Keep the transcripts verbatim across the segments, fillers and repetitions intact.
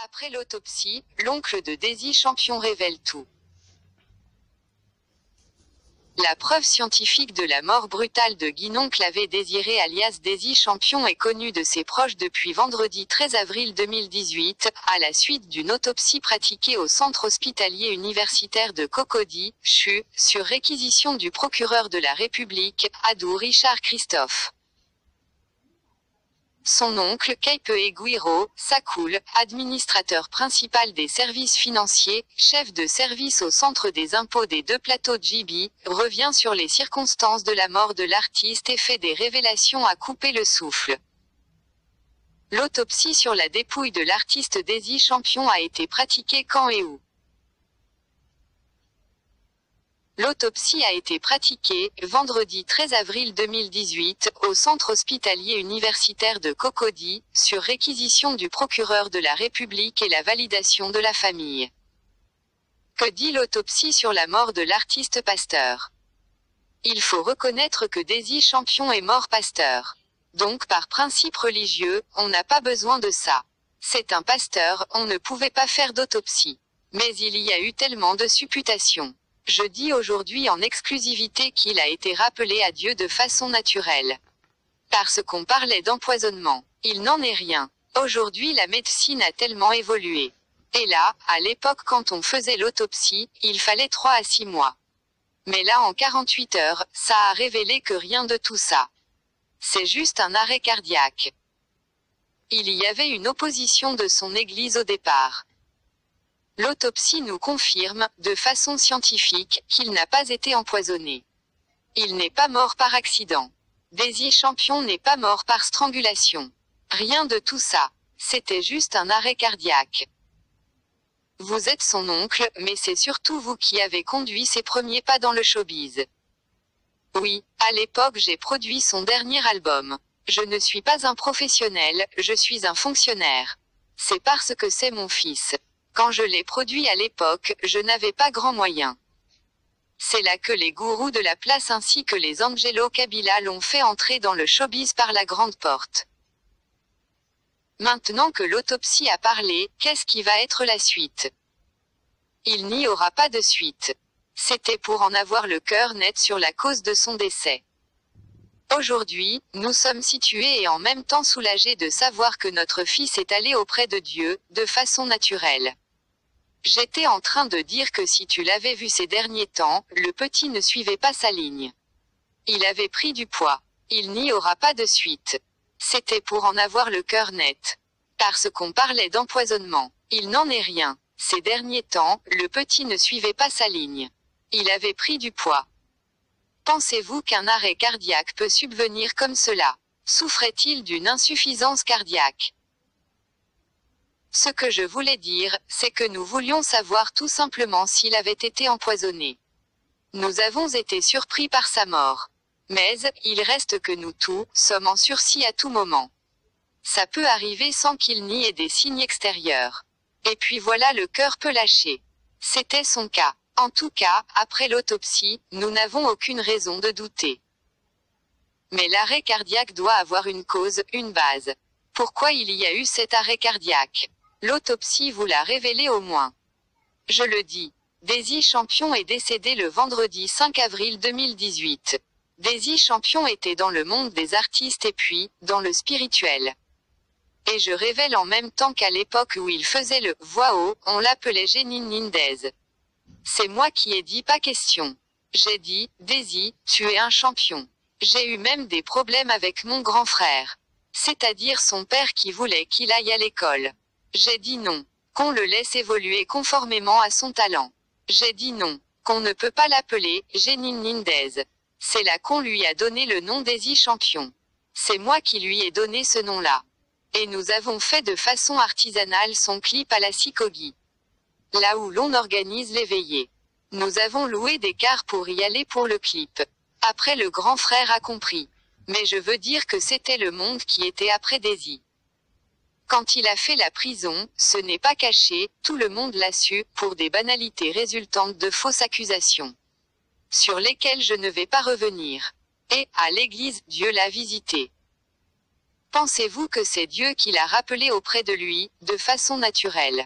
Après l'autopsie, l'oncle de Daisy Champion révèle tout. La preuve scientifique de la mort brutale de Guinon Clavé Désiré alias Daisy Champion est connue de ses proches depuis vendredi treize avril deux mille dix-huit, à la suite d'une autopsie pratiquée au centre hospitalier universitaire de Cocody, C H U, sur réquisition du procureur de la République, Adou Richard Christophe. Son oncle, Keipe Eguiro, Sakoul, administrateur principal des services financiers, chef de service au centre des impôts des deux plateaux de J B, revient sur les circonstances de la mort de l'artiste et fait des révélations à couper le souffle. L'autopsie sur la dépouille de l'artiste Daisy Champion a été pratiquée quand et où? L'autopsie a été pratiquée, vendredi treize avril deux mille dix-huit, au centre hospitalier universitaire de Cocody, sur réquisition du procureur de la République et la validation de la famille. Que dit l'autopsie sur la mort de l'artiste pasteur? Il faut reconnaître que Daisy Champion est mort pasteur. Donc par principe religieux, on n'a pas besoin de ça. C'est un pasteur, on ne pouvait pas faire d'autopsie. Mais il y a eu tellement de supputations. Je dis aujourd'hui en exclusivité qu'il a été rappelé à Dieu de façon naturelle. Parce qu'on parlait d'empoisonnement. Il n'en est rien. Aujourd'hui la médecine a tellement évolué. Et là, à l'époque quand on faisait l'autopsie, il fallait trois à six mois. Mais là en quarante-huit heures, ça a révélé que rien de tout ça. C'est juste un arrêt cardiaque. Il y avait une opposition de son église au départ. L'autopsie nous confirme, de façon scientifique, qu'il n'a pas été empoisonné. Il n'est pas mort par accident. Daisy Champion n'est pas mort par strangulation. Rien de tout ça. C'était juste un arrêt cardiaque. Vous êtes son oncle, mais c'est surtout vous qui avez conduit ses premiers pas dans le showbiz. Oui, à l'époque j'ai produit son dernier album. Je ne suis pas un professionnel, je suis un fonctionnaire. C'est parce que c'est mon fils. Quand je l'ai produit à l'époque, je n'avais pas grand moyen. C'est là que les gourous de la place ainsi que les Angelo Kabila l'ont fait entrer dans le showbiz par la grande porte. Maintenant que l'autopsie a parlé, qu'est-ce qui va être la suite? Il n'y aura pas de suite. C'était pour en avoir le cœur net sur la cause de son décès. Aujourd'hui, nous sommes situés et en même temps soulagés de savoir que notre fils est allé auprès de Dieu, de façon naturelle. J'étais en train de dire que si tu l'avais vu ces derniers temps, le petit ne suivait pas sa ligne. Il avait pris du poids. Il n'y aura pas de suite. C'était pour en avoir le cœur net. Parce qu'on parlait d'empoisonnement. Il n'en est rien. Ces derniers temps, le petit ne suivait pas sa ligne. Il avait pris du poids. Pensez-vous qu'un arrêt cardiaque peut subvenir comme cela? Souffrait-il d'une insuffisance cardiaque? Ce que je voulais dire, c'est que nous voulions savoir tout simplement s'il avait été empoisonné. Nous avons été surpris par sa mort. Mais, il reste que nous tous, sommes en sursis à tout moment. Ça peut arriver sans qu'il n'y ait des signes extérieurs. Et puis voilà le cœur peut lâcher. C'était son cas. En tout cas, après l'autopsie, nous n'avons aucune raison de douter. Mais l'arrêt cardiaque doit avoir une cause, une base. Pourquoi il y a eu cet arrêt cardiaque? L'autopsie vous l'a révélé au moins. Je le dis. Daisy Champion est décédée le vendredi cinq avril deux mille dix-huit. Daisy Champion était dans le monde des artistes et puis, dans le spirituel. Et je révèle en même temps qu'à l'époque où il faisait le « voix haut », on l'appelait Génine Nindez. C'est moi qui ai dit pas question. J'ai dit, Daisy, tu es un champion. J'ai eu même des problèmes avec mon grand frère. C'est-à-dire son père qui voulait qu'il aille à l'école. J'ai dit non. Qu'on le laisse évoluer conformément à son talent. J'ai dit non. Qu'on ne peut pas l'appeler Génine Nindez. C'est là qu'on lui a donné le nom Daisy Champion. C'est moi qui lui ai donné ce nom-là. Et nous avons fait de façon artisanale son clip à la Sikogi. Là où l'on organise les veillées. Nous avons loué des cars pour y aller pour le clip. Après le grand frère a compris. Mais je veux dire que c'était le monde qui était après Daisy. Quand il a fait la prison, ce n'est pas caché, tout le monde l'a su, pour des banalités résultantes de fausses accusations. Sur lesquelles je ne vais pas revenir. Et, à l'église, Dieu l'a visité. Pensez-vous que c'est Dieu qui l'a rappelé auprès de lui, de façon naturelle?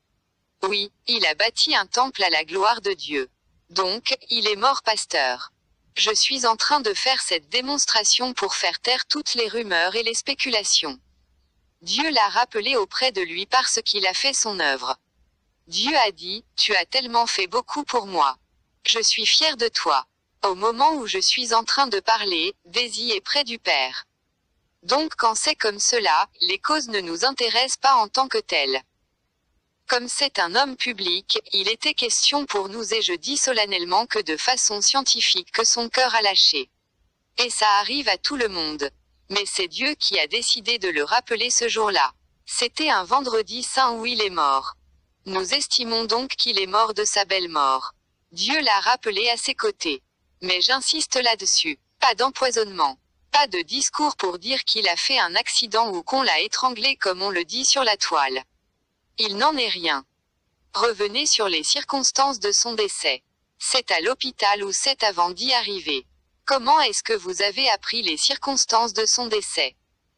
Oui, il a bâti un temple à la gloire de Dieu. Donc, il est mort pasteur. Je suis en train de faire cette démonstration pour faire taire toutes les rumeurs et les spéculations. Dieu l'a rappelé auprès de lui parce qu'il a fait son œuvre. Dieu a dit, tu as tellement fait beaucoup pour moi. Je suis fier de toi. Au moment où je suis en train de parler, Daisy est près du Père. Donc quand c'est comme cela, les causes ne nous intéressent pas en tant que telles. Comme c'est un homme public, il était question pour nous et je dis solennellement que de façon scientifique que son cœur a lâché. Et ça arrive à tout le monde. Mais c'est Dieu qui a décidé de le rappeler ce jour-là. C'était un vendredi saint où il est mort. Nous estimons donc qu'il est mort de sa belle mort. Dieu l'a rappelé à ses côtés. Mais j'insiste là-dessus. Pas d'empoisonnement. Pas de discours pour dire qu'il a fait un accident ou qu'on l'a étranglé comme on le dit sur la toile. Il n'en est rien. Revenez sur les circonstances de son décès. C'est à l'hôpital ou c'est avant d'y arriver. Comment est-ce que vous avez appris les circonstances de son décès?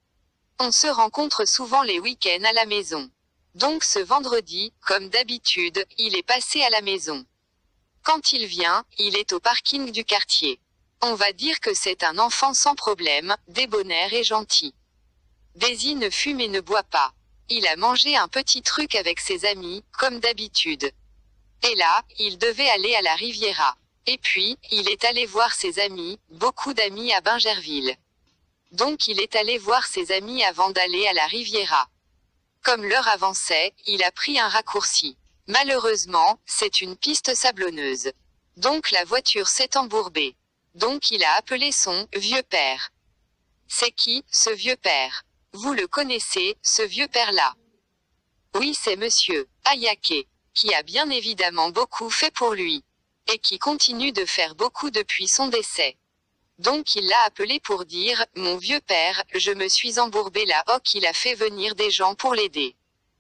On se rencontre souvent les week-ends à la maison. Donc ce vendredi, comme d'habitude, il est passé à la maison. Quand il vient, il est au parking du quartier. On va dire que c'est un enfant sans problème, débonnaire et gentil. Daisy ne fume et ne boit pas. Il a mangé un petit truc avec ses amis, comme d'habitude. Et là, il devait aller à la Riviera. Et puis, il est allé voir ses amis, beaucoup d'amis à Bingerville. Donc il est allé voir ses amis avant d'aller à la Riviera. Comme l'heure avançait, il a pris un raccourci. Malheureusement, c'est une piste sablonneuse. Donc la voiture s'est embourbée. Donc il a appelé son « vieux père ». C'est qui, ce vieux père? Vous le connaissez, ce vieux père-là? Oui, c'est monsieur Ayake, qui a bien évidemment beaucoup fait pour lui. Et qui continue de faire beaucoup depuis son décès. Donc il l'a appelé pour dire « Mon vieux père, je me suis embourbé là ». Oh, qu'il a fait venir des gens pour l'aider.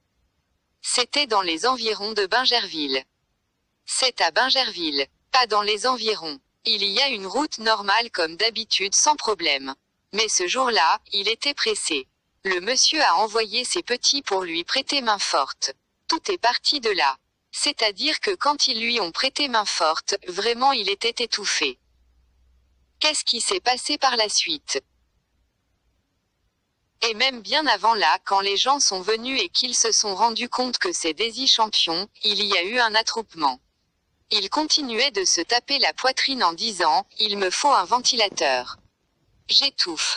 C'était dans les environs de Bingerville. C'est à Bingerville, pas dans les environs. Il y a une route normale comme d'habitude sans problème. Mais ce jour-là, il était pressé. Le monsieur a envoyé ses petits pour lui prêter main forte. Tout est parti de là. C'est-à-dire que quand ils lui ont prêté main forte, vraiment il était étouffé. Qu'est-ce qui s'est passé par la suite? Et même bien avant là, quand les gens sont venus et qu'ils se sont rendus compte que c'est Daisy champion, il y a eu un attroupement. Il continuait de se taper la poitrine en disant « Il me faut un ventilateur. J'étouffe. »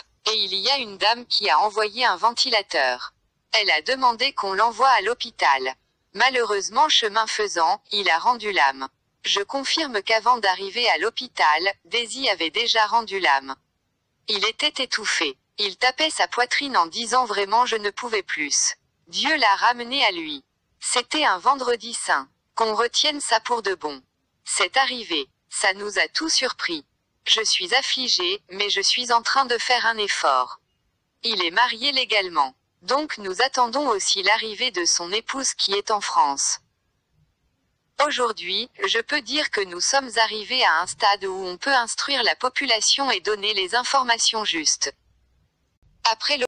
Et il y a une dame qui a envoyé un ventilateur. Elle a demandé qu'on l'envoie à l'hôpital. Malheureusement, chemin faisant, il a rendu l'âme. Je confirme qu'avant d'arriver à l'hôpital, Daisy avait déjà rendu l'âme. Il était étouffé. Il tapait sa poitrine en disant vraiment je ne pouvais plus. Dieu l'a ramené à lui. C'était un vendredi saint. Qu'on retienne ça pour de bon. C'est arrivé. Ça nous a tous surpris. Je suis affligée, mais je suis en train de faire un effort. Il est marié légalement. Donc nous attendons aussi l'arrivée de son épouse qui est en France. Aujourd'hui, je peux dire que nous sommes arrivés à un stade où on peut instruire la population et donner les informations justes. Après le